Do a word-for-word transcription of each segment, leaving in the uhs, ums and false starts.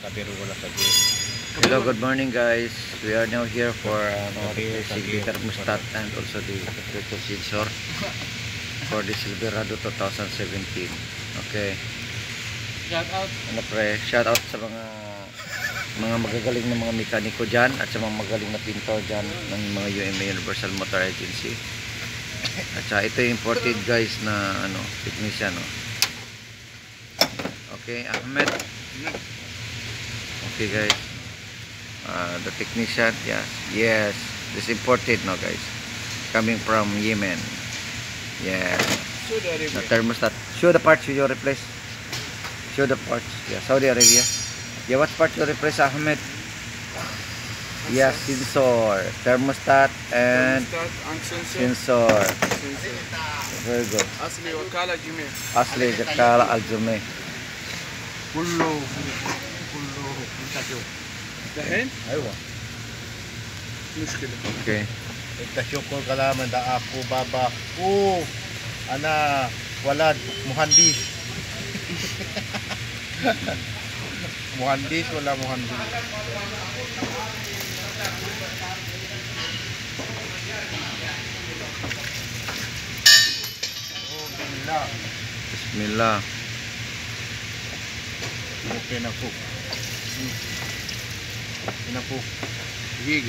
Hello, good morning guys. We are now here for ano, replacing the thermostat and also the filter sensor for the Silverado twenty seventeen. Okay. Shout out. Ano pre, shout out sa mga mga magagaling na mga mekaniko dyan at sa mga magaling na pintor dyan ng mga U M A Universal Motor Agency. At saka ito yung imported guys na ano, technician, no? Okay, Ahmed. Okay guys, uh, the technician, yeah, yes, this imported, no guys, coming from Yemen. Yeah, the thermostat. Show the parts you replace. Show the parts. Yeah, Saudi Arabia. Yeah, what part you replace, Ahmed? Yeah, sensor, thermostat and sensor. Very good. أصلي وكالة جميع. أصلي وكالة الجميع. كله كله انت شوف دحين ايوه مشكلة. Okay. انت شوف كل كلام ده اكو بابا او انا ولد مهندس مهندس ولا مهندس Bismillah. Bismillah. Okay na po. Okay na po. دقيقة.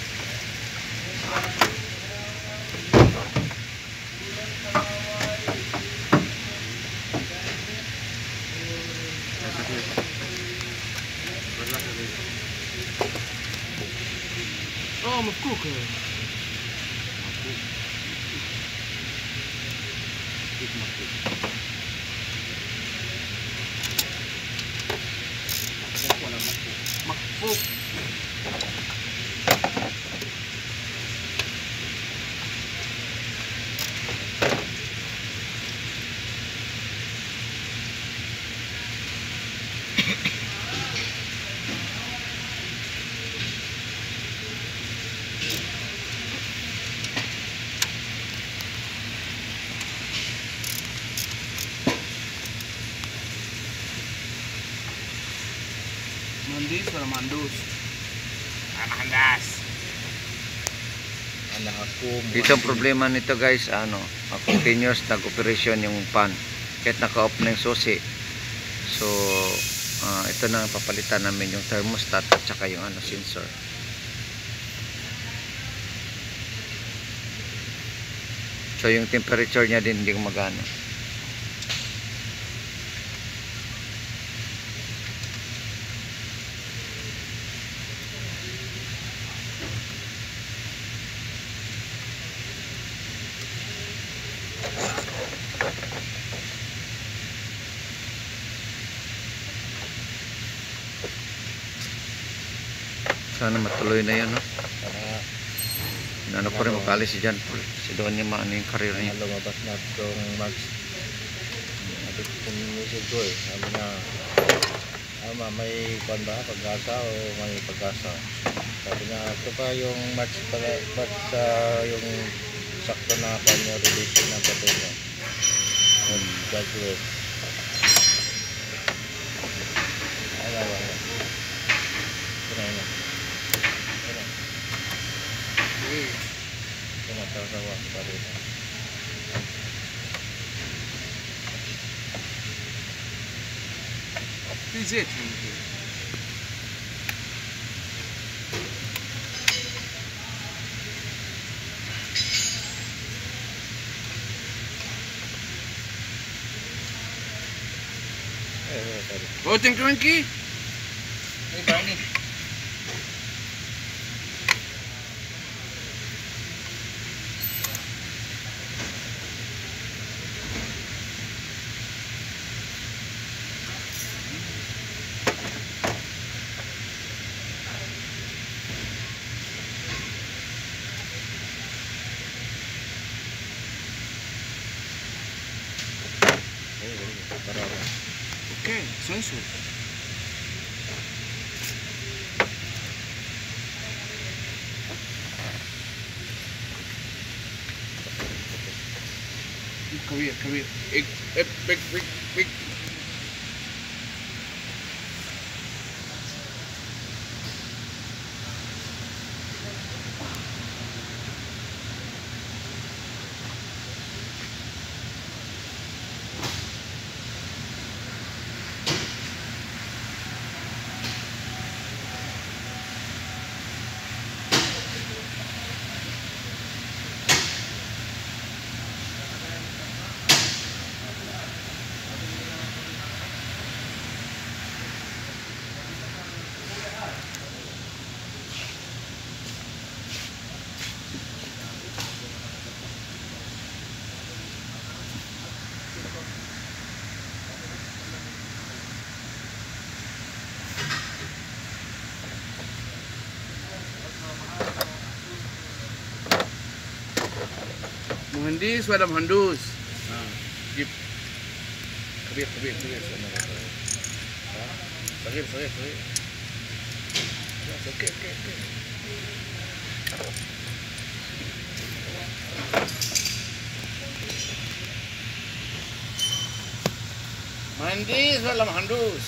اه مفكوك. مكفوك. Mandis wala mandus? Mandas. Anak ako. Dito ang problema nito guys, ano, uh, continuous nag-operation yung pan kahit naka-off na yung susi. So uh, ito na papalitan namin yung thermostat at saka yung ano, sensor. So yung temperature niya din hindi gumagana. Sana matuloy na yan, no? Ano ko rin makalis si John Paul. Si doon niya maano yung career niya. Lumabas na itong Max. Sabi kong message ko eh. Sabi na, ama, may kwan ba? Pag-asa o may pag-asa? Sabi na, ito pa yung match pala, match sa yung sakto na kanya relation ng patay niya. And graduate. Ayaw, ayaw. Ito na yun. Tumatawa pa rin. في زيت يمكن. Voting Twinkie? Hey Barney. Okay, sensor. Come here, come here. Big, big, big, big, big. مهندس ولا مهندوس؟ اه جيب كبير كبير كبير صغير صغير صغير خلاص اوكي اوكي اوكي مهندس ولا مهندوس؟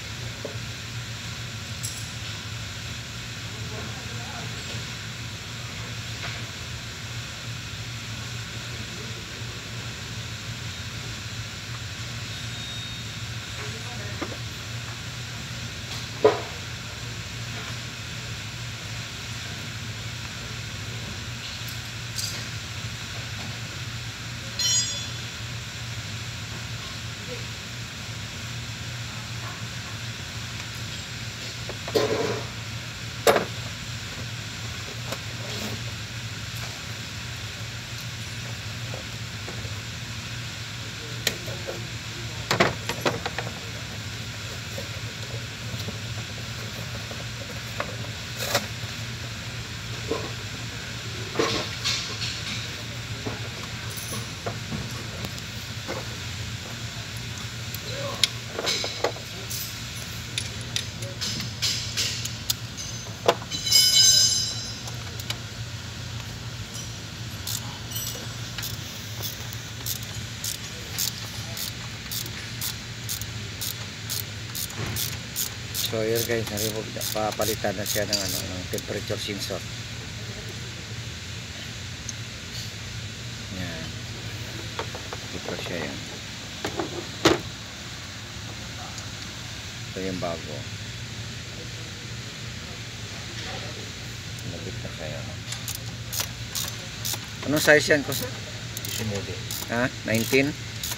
So yun guys, naribog, papalitan na siya ng, ano, ng temperature sensor. Yan. Ito siya yan. Ito yung bago. Nabit na siya yan. Anong size yan ko sa? Ha? nineteen?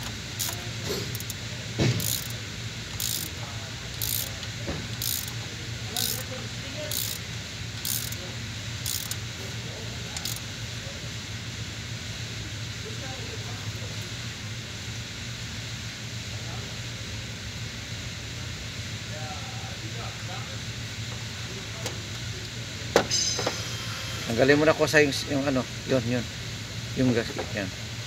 Tanggalin mo na ko sa yung, yung ano, yun, yun. Yung gasket, yan.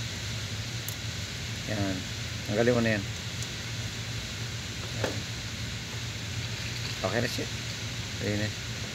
Yan. Tanggalin mo na yan. Yan. Okay na siya. Ayun na.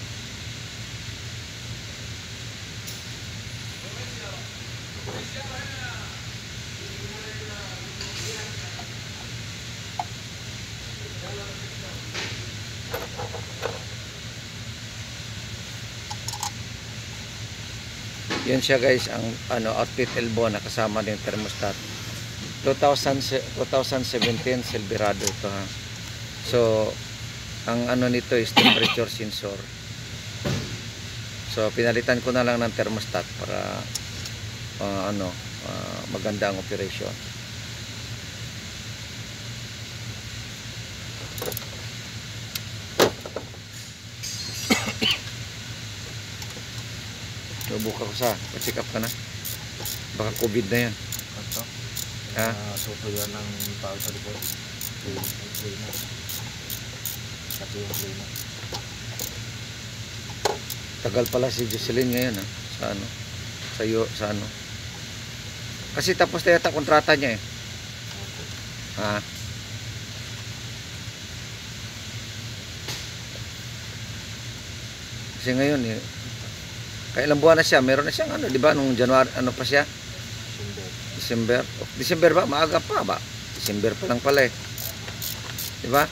Yun siya guys, ang ano, outfit elbow na kasama din thermostat. two thousand, twenty seventeen Silverado ito ha. So ang ano nito is temperature sensor. So pinalitan ko na lang ng thermostat para uh, ano, uh, maganda ang operation. So buka ko sa, pa-check up ka na. Baka COVID na yan. Ito. Ha? Uh, Tuto yan ng tao sa likod. Cleaner. Pati yung cleaner. Tagal pala si Jocelyn ngayon ha, sa ano, sa, yo, sa ano. Kasi tapos na yata kontrata niya eh. Ha? Kasi ngayon eh, kailang buwan na siya, meron na siyang ano, di ba, nung January, ano pa siya? December. Oh, December ba? Maaga pa ba? December pa lang pala eh. Di ba?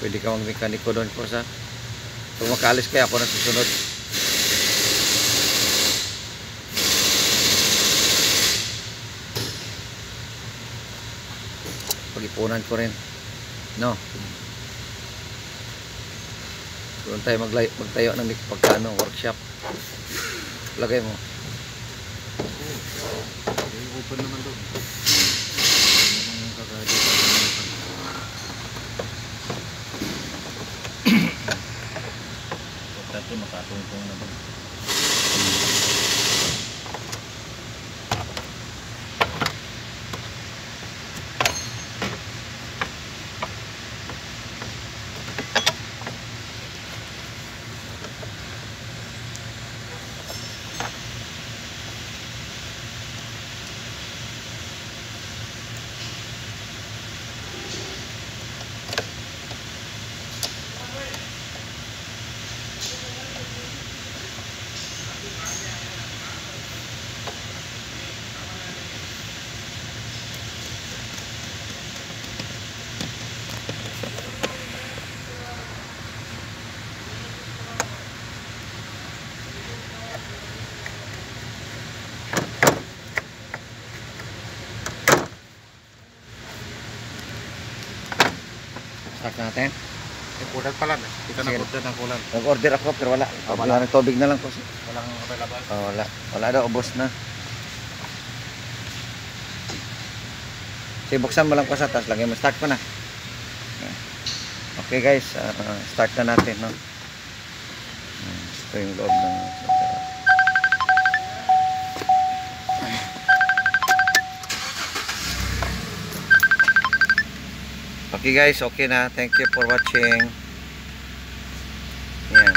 Pwede ka mag-mekaniko doon ko sa. Kung makaalis kaya ako na susunod. Pag-ipunan ko rin. No? Doon tayo maglay, magtayo ng pagkano, workshop. Lagay mo. Open naman doon. Dati makatungtong na ba? Start natin. May kulang pala. Kita na Sige. order ng kulang. Nag-order ako pero wala. Oh, Wala ng tubig na lang ko. Walang available. Oh, wala. Wala daw, ubos na. Sige, buksan mo lang ko sa taas. Lagay mo. Start ko na. Okay guys, uh, start na natin. No? Ito yung loob ng... Okay guys, okay na. Thank you for watching. Yan.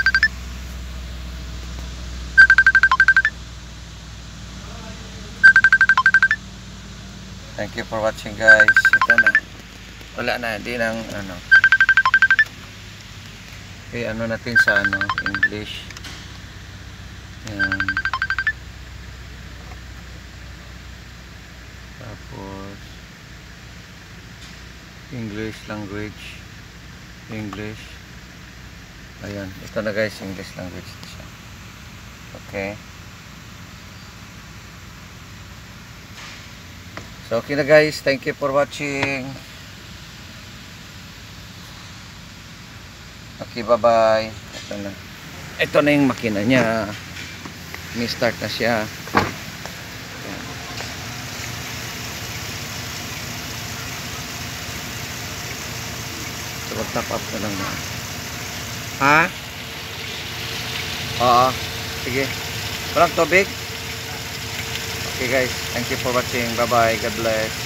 Thank you for watching guys. Ito na. Wala na, di nang ano. Okay, ano natin sa ano, English. Yan. Tapos English language. English. Ayan, ito na guys, English language siya. Okay. So okay na guys, thank you for watching. Okay, bye-bye. Ito na. Ito na yung makina niya. May start na siya. So, mag-top up na lang na. Ha? Oo. Sige. Walang tubig? Okay guys, thank you for watching. Bye-bye. God bless.